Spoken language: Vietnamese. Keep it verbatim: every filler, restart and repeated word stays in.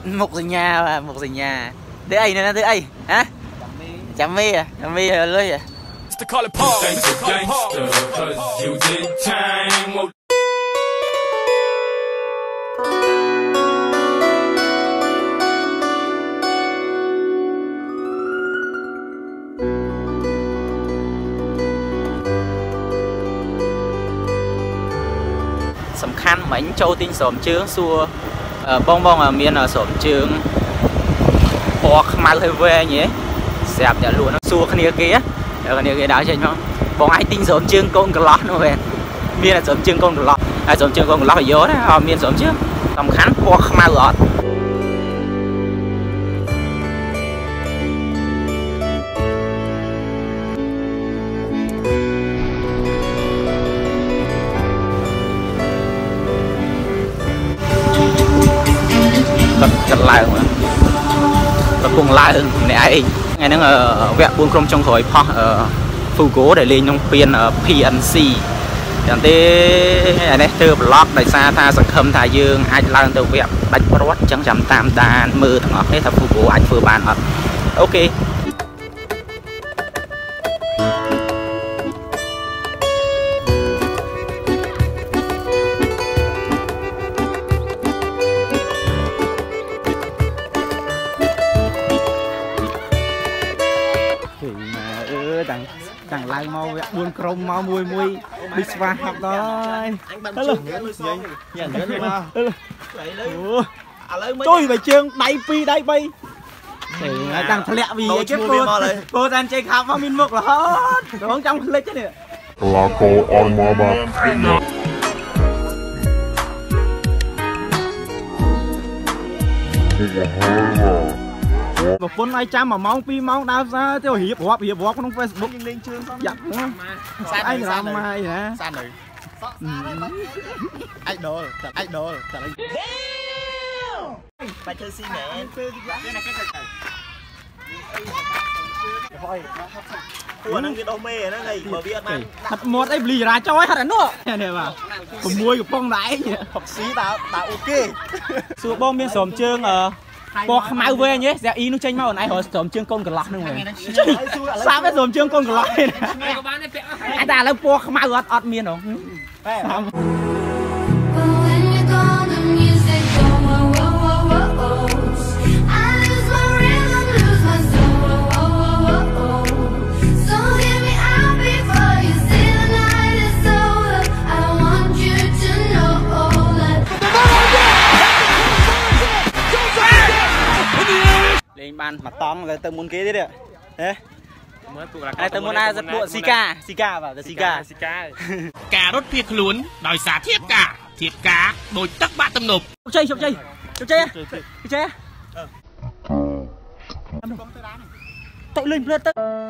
một rồi nhà mà một rồi nhà đứa ấy nữa đứa ấy hả chăm mi à chăm mi à lưới à sầm khăn mảnh châu tinh sổm trướng xua bong bong ở miền ở sổm trướng bò mai hơi về nhỉ xẹp để luôn nó xua cái kia cái kia kia đó trên không bong ai tinh sổm trướng con cái lót nó về miền là sổm trướng con cái lót ai sổm trướng con cái lót ở dưới đấy họ miền sổm trướng sầm khăn bò mai lót chặt lại mà và cùng lại này ngày nó ở vẹn buôn không trong khỏi pho ở phu cố để lên trong phiên ở pê en xê chẳng thế này từ blog đại xa tha sẵn khâm thà dương ai làm từ vẹn đánh bớt chẳng chấm tam đàn mưa thằng hết thằng phu cố anh vừa bàn ở ok đằng đằng lại mau buôn crom mau mui mui đi spa học thôi tôi phải chương đáy pi đáy bay thì đang thẹn vì chết cô cô đang chơi khám vào min mục là hết đúng trong lấy chết nè là cô on mà bà một phút hai trăm mà mong pi mong đau ra theo hiệp họp hiệp họp trong Facebook nhưng lên chương không giặt nữa anh làm mai hả san này anh đồ anh đồ bài chơi xin mẹ của nó cái đô mê nó này mở biết mà thật một ấy lì ra cho ấy thật nữa nè mà còn mui của phong đáy học xí tao tao ok sự bom miên sòm chương ở bò mau về nhé, giờ y nó tranh mau này hồi sớm chương con cờ lọt nữa rồi. Sao cái sớm chương con cờ lọt này? Anh ta là bò mau ọt ọt miên rồi. ban mặt tóm rồi tôi muốn kế thế đấy thế ai tôi muốn ai giật bộ Sika Sika vào Sika cà rốt thiệt luôn đòi xả thiệt cả thiệt cá đôi tất bát tâm nộp chơi chơi chơi chơi chơi chơi tội lên lên